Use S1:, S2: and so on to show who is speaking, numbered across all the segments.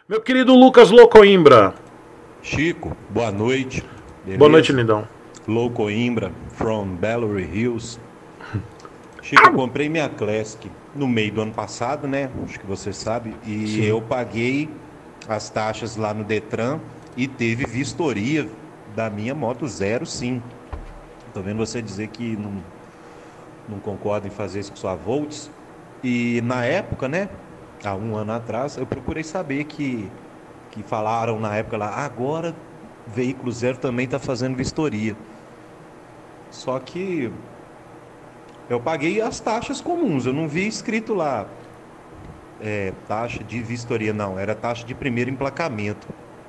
S1: Meu querido Lucas Loucoimbra.
S2: Chico, boa noite. Beleza?
S1: Boa noite, lindão.
S2: Loucoimbra, from Bellary Hills. Chico, eu comprei minha Classic no meio do ano passado, né? Acho que você sabe. E
S1: Sim.
S2: eu paguei as taxas lá no Detran e teve vistoria da minha moto zero, sim. Tô vendo você dizer que não concorda em fazer isso com sua Volts. E na época, né? Há um ano atrás, eu procurei saber que falaram na época lá, agora veículo zero também está fazendo vistoria. Só que eu paguei as taxas comuns, eu não vi escrito lá taxa de vistoria, não, era taxa de primeiro emplacamento.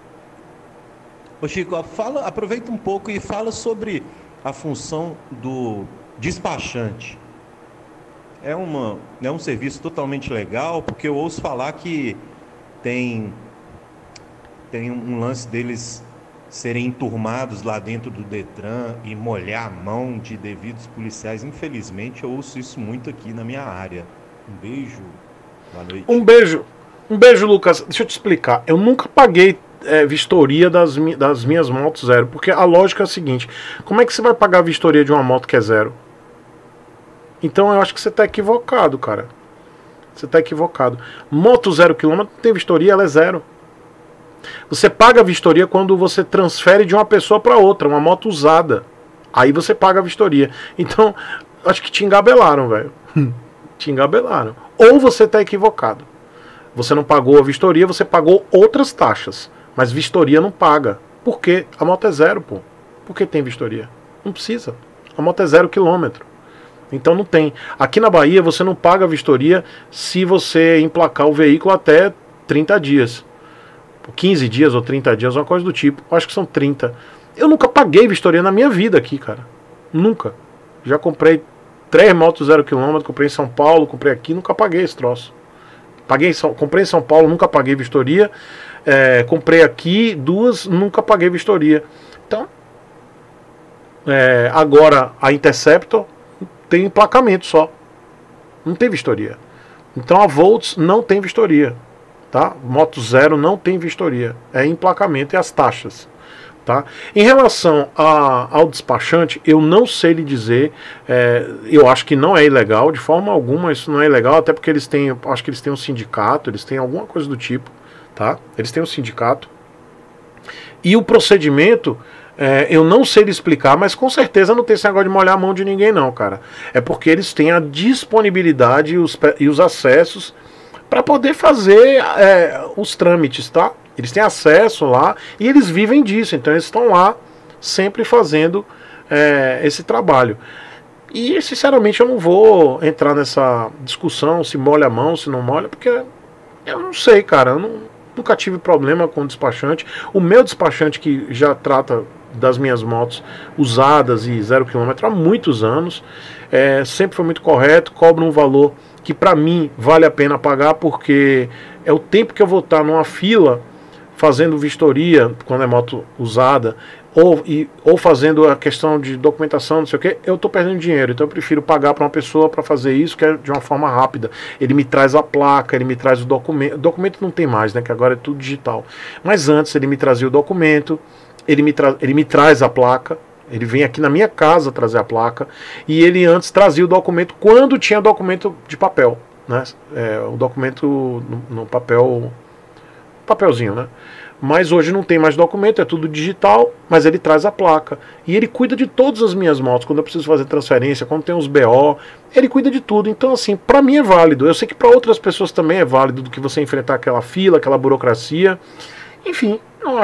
S2: Ô Chico, aproveita um pouco e fala sobre a função do despachante. É um serviço totalmente legal, porque eu ouço falar que tem um lance deles serem enturmados lá dentro do Detran e molhar a mão de devidos policiais. Infelizmente, eu ouço isso muito aqui na minha área. Um beijo, boa noite.
S1: Um beijo, Lucas. Deixa eu te explicar. Eu nunca paguei vistoria das minhas motos zero, porque a lógica é a seguinte: como é que você vai pagar a vistoria de uma moto que é zero? Então eu acho que você está equivocado, cara. Você está equivocado. Moto 0 km não tem vistoria, ela é zero. Você paga a vistoria quando você transfere de uma pessoa para outra, uma moto usada. Aí você paga a vistoria. Então, acho que te engabelaram, velho. Te engabelaram. Ou você está equivocado. Você não pagou a vistoria, você pagou outras taxas. Mas vistoria não paga. Por quê? A moto é zero, pô. Por que tem vistoria? Não precisa. A moto é 0 km. Então não tem. Aqui na Bahia você não paga a vistoria se você emplacar o veículo até 30 dias. 15 dias ou 30 dias, uma coisa do tipo. Eu acho que são 30. Eu nunca paguei vistoria na minha vida aqui, cara. Nunca. Já comprei 3 motos 0 km, comprei em São Paulo, comprei aqui, nunca paguei esse troço. Comprei em São Paulo, nunca paguei vistoria. Comprei aqui 2, nunca paguei vistoria. Então, agora a Interceptor tem emplacamento só. Não tem vistoria. Então a Volts não tem vistoria. Tá? Moto zero não tem vistoria. É emplacamento e as taxas. Tá? Em relação ao despachante, eu não sei lhe dizer. Eu acho que não é ilegal, de forma alguma isso não é ilegal, até porque eles têm, acho que eles têm um sindicato, eles têm alguma coisa do tipo. Tá? Eles têm um sindicato. E o procedimento, eu não sei lhe explicar, mas com certeza não tem esse negócio de molhar a mão de ninguém não, cara. É porque eles têm a disponibilidade e os acessos para poder fazer os trâmites, tá? Eles têm acesso lá e eles vivem disso, então eles estão lá sempre fazendo esse trabalho. E sinceramente eu não vou entrar nessa discussão se molha a mão, se não molha, porque eu não sei, cara. Eu nunca tive problema com o despachante. O meu despachante, que já trata das minhas motos usadas e 0 km há muitos anos, sempre foi muito correto, cobra um valor que para mim vale a pena pagar, porque é o tempo que eu vou estar numa fila fazendo vistoria quando é moto usada, ou fazendo a questão de documentação, não sei o que, eu estou perdendo dinheiro. Então eu prefiro pagar para uma pessoa para fazer isso, que é de uma forma rápida. Ele me traz a placa, ele me traz o documento. O documento não tem mais, né? Que agora é tudo digital. Mas antes ele me trazia o documento, ele me traz a placa. Ele vem aqui na minha casa trazer a placa. E ele antes trazia o documento quando tinha documento de papel, né? O documento no papelzinho, né? Mas hoje não tem mais documento, é tudo digital, mas ele traz a placa. E ele cuida de todas as minhas motos, quando eu preciso fazer transferência, quando tem os BO, ele cuida de tudo. Então, assim, pra mim é válido. Eu sei que pra outras pessoas também é válido do que você enfrentar aquela fila, aquela burocracia. Enfim, eu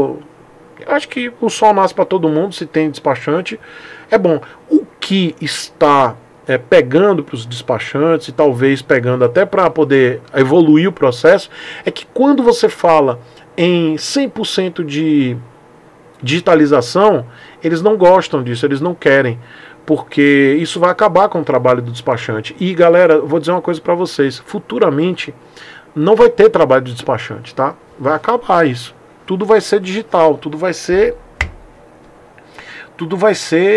S1: acho que o sol nasce pra todo mundo, se tem despachante. É bom. O que está pegando para os despachantes e talvez pegando até para poder evoluir o processo, é que quando você fala em 100% de digitalização, eles não gostam disso, eles não querem, porque isso vai acabar com o trabalho do despachante. E galera, vou dizer uma coisa para vocês, futuramente não vai ter trabalho de despachante, tá? Vai acabar isso. Tudo vai ser digital, tudo vai ser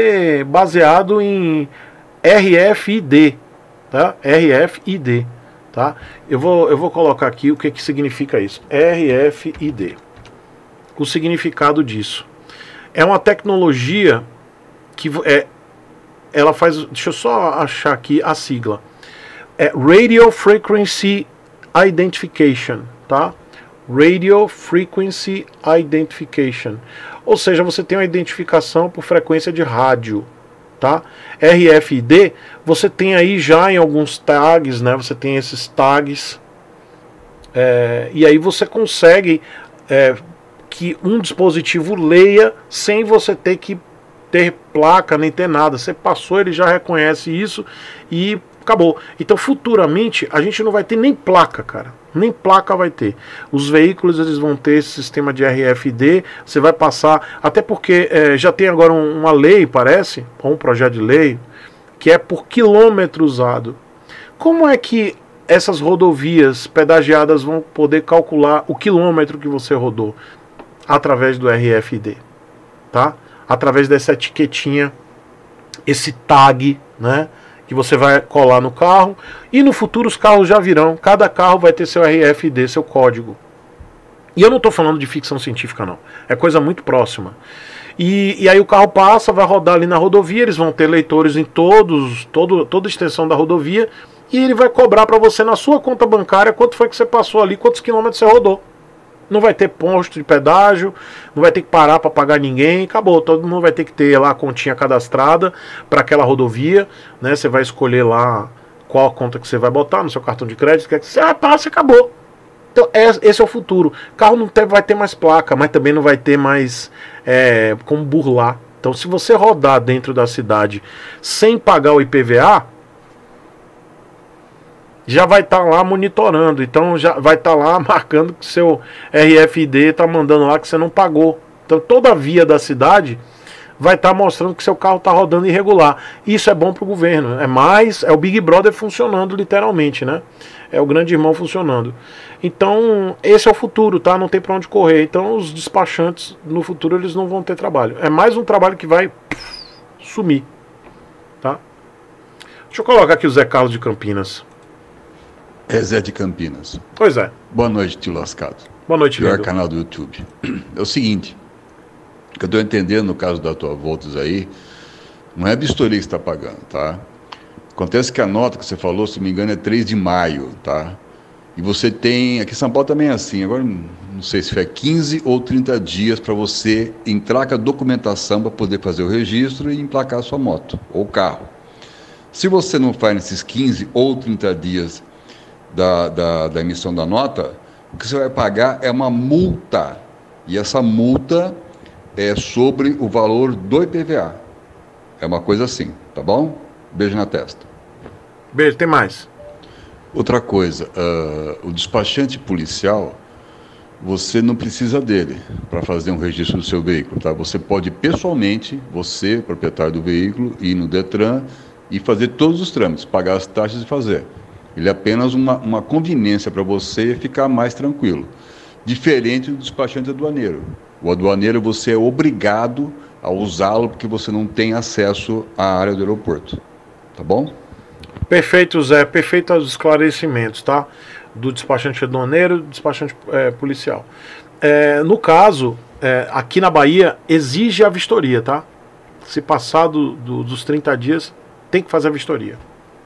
S1: baseado em RFID, tá? RFID. Tá? Eu vou colocar aqui o que significa isso. RFID. O significado disso. É uma tecnologia que ela faz... Deixa eu só achar aqui a sigla. É Radio Frequency Identification, tá? Radio Frequency Identification. Ou seja, você tem uma identificação por frequência de rádio, tá? RFID, você tem aí já em alguns tags, né? Você tem esses tags, e aí você consegue que um dispositivo leia sem você ter que ter placa nem ter nada. Você passou, ele já reconhece isso e acabou. Então futuramente a gente não vai ter nem placa, cara. Nem placa vai ter. Os veículos eles vão ter esse sistema de RFID. Você vai passar, até porque já tem agora uma lei, parece, ou um projeto de lei, que é por quilômetro usado. Como é que essas rodovias pedagiadas vão poder calcular o quilômetro que você rodou? Através do RFID, tá? Através dessa etiquetinha, esse tag, né? Que você vai colar no carro. E no futuro os carros já virão. Cada carro vai ter seu RFID, seu código. E eu não estou falando de ficção científica, não. É coisa muito próxima. E aí o carro passa, vai rodar ali na rodovia. Eles vão ter leitores em toda a extensão da rodovia. E ele vai cobrar para você na sua conta bancária quanto foi que você passou ali, quantos quilômetros você rodou. Não vai ter posto de pedágio, não vai ter que parar para pagar ninguém, acabou. Todo mundo vai ter que ter lá a continha cadastrada para aquela rodovia, né? Você vai escolher lá qual a conta que você vai botar no seu cartão de crédito, quer que você passa e acabou. Então esse é o futuro. O carro não vai ter mais placa, mas também não vai ter mais como burlar. Então se você rodar dentro da cidade sem pagar o IPVA, já vai estar lá monitorando, então já vai estar lá marcando que seu RFID está mandando lá que você não pagou. Então toda a via da cidade vai estar mostrando que seu carro está rodando irregular. Isso é bom para o governo, é o Big Brother funcionando literalmente, né? É o grande irmão funcionando. Então esse é o futuro, tá? Não tem para onde correr. Então os despachantes no futuro eles não vão ter trabalho. É mais um trabalho que vai sumir, tá? Deixa eu colocar aqui o Zé Carlos de Campinas.
S3: É Zé de Campinas.
S1: Pois é.
S3: Boa noite, tio lascado.
S1: Boa noite,
S3: Pior
S1: lindo.
S3: canal do YouTube. É o seguinte, o que eu estou entendendo no caso da tua Volts aí, não é a vistoria que você está pagando, tá? Acontece que a nota que você falou, se não me engano, é 3 de maio, tá? E você tem, aqui em São Paulo também é assim, agora não sei se foi 15 ou 30 dias para você entrar com a documentação para poder fazer o registro e emplacar a sua moto ou carro. Se você não faz nesses 15 ou 30 dias da emissão da nota, o que você vai pagar é uma multa. E essa multa é sobre o valor do IPVA. É uma coisa assim, tá bom? Beijo na testa.
S1: Beijo, tem mais.
S3: Outra coisa, o despachante policial, você não precisa dele para fazer um registro do seu veículo, tá? Você pode pessoalmente, você, proprietário do veículo, ir no Detran e fazer todos os trâmites, pagar as taxas e fazer. Ele é apenas uma conveniência para você ficar mais tranquilo. Diferente do despachante aduaneiro. O aduaneiro você é obrigado a usá-lo porque você não tem acesso à área do aeroporto. Tá bom?
S1: Perfeito, Zé. Perfeito os esclarecimentos, tá? Do despachante aduaneiro e do despachante policial. No caso, aqui na Bahia, exige a vistoria, tá? Se passar dos 30 dias, tem que fazer a vistoria.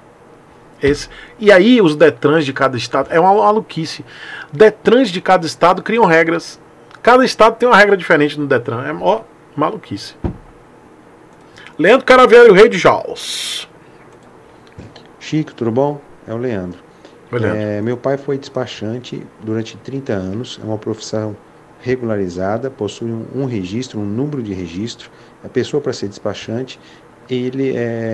S1: E aí os Detrans de cada estado, é uma maluquice. Detrans de cada estado criam regras. Cada estado tem uma regra diferente no Detran. É maluquice. Leandro Caravieri, o rei de Jaus.
S4: Chico, tudo bom? É o Leandro.
S1: Leandro.
S4: Meu pai foi despachante durante 30 anos. É uma profissão regularizada, possui um registro, um número de registro. A pessoa, para ser despachante, ele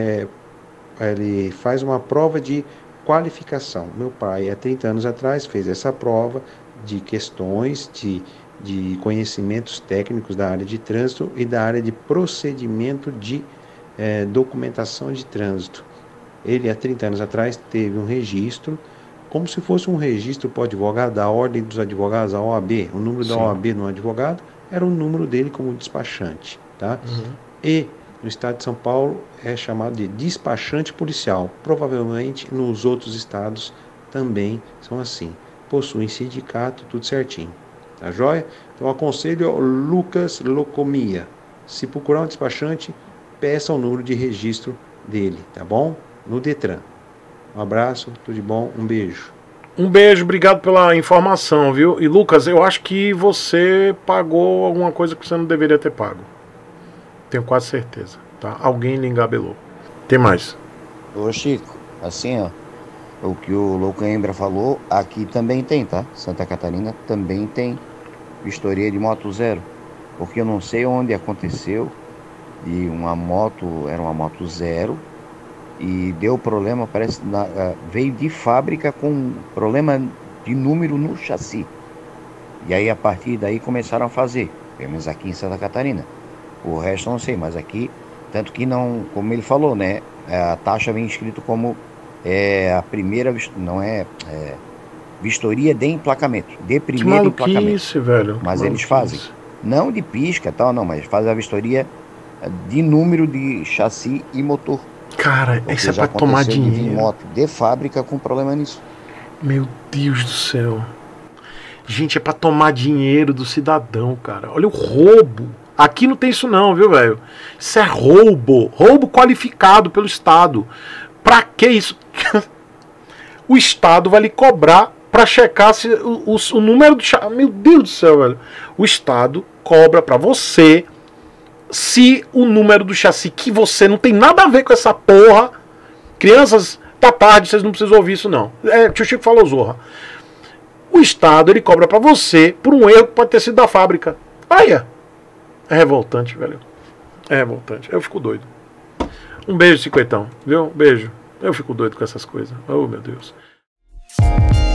S4: faz uma prova de qualificação. Meu pai, há 30 anos atrás, fez essa prova de questões de conhecimentos técnicos da área de trânsito e da área de procedimento de documentação de trânsito. Ele, há 30 anos atrás, teve um registro, como se fosse um registro para o advogado, da Ordem dos Advogados, a OAB. O número da OAB no advogado era o número dele como despachante. Tá? E no estado de São Paulo é chamado de despachante policial. Provavelmente nos outros estados também são assim. Possuem sindicato, tudo certinho. Tá joia? Então aconselho ao Lucas Locomia. Se procurar um despachante, peça o número de registro dele, tá bom? No Detran. Um abraço, tudo de bom, um beijo.
S1: Um beijo, obrigado pela informação, viu? E Lucas, eu acho que você pagou alguma coisa que você não deveria ter pago. Tenho quase certeza, tá? Alguém lhe engabelou. Tem mais.
S5: Ô Chico, assim ó, o que o Loucambra falou, aqui também tem, tá? Santa Catarina também tem vistoria de moto zero. Porque eu não sei onde aconteceu e uma moto, era uma moto zero, e deu problema, parece, veio de fábrica com problema de número no chassi. E aí a partir daí começaram a fazer, pelo menos aqui em Santa Catarina. O resto eu não sei, mas aqui, tanto que não, como ele falou, né, a taxa vem escrito como a primeira, não é, vistoria de emplacamento, de primeiro emplacamento.
S1: Velho.
S5: Mas eles fazem, não de pisca tal, não, mas fazem a vistoria de número de chassi e motor.
S1: Cara,
S5: porque
S1: isso é pra tomar dinheiro.
S5: De moto de fábrica com problema nisso.
S1: Meu Deus do céu. Gente, é pra tomar dinheiro do cidadão, cara. Olha o roubo. Aqui não tem isso não, viu, velho? Isso é roubo. Roubo qualificado pelo Estado. Pra que isso? O Estado vai lhe cobrar pra checar se o número do chassi. Meu Deus do céu, velho. O Estado cobra pra você se o número do chassi, que você não tem nada a ver com essa porra. Crianças, tá tarde, vocês não precisam ouvir isso não. Tio Chico falou zorra. O Estado, ele cobra pra você por um erro que pode ter sido da fábrica. Aí é revoltante, velho. É revoltante. Eu fico doido. Um beijo, Cinquentão, viu? Beijo. Eu fico doido com essas coisas. Oh, meu Deus.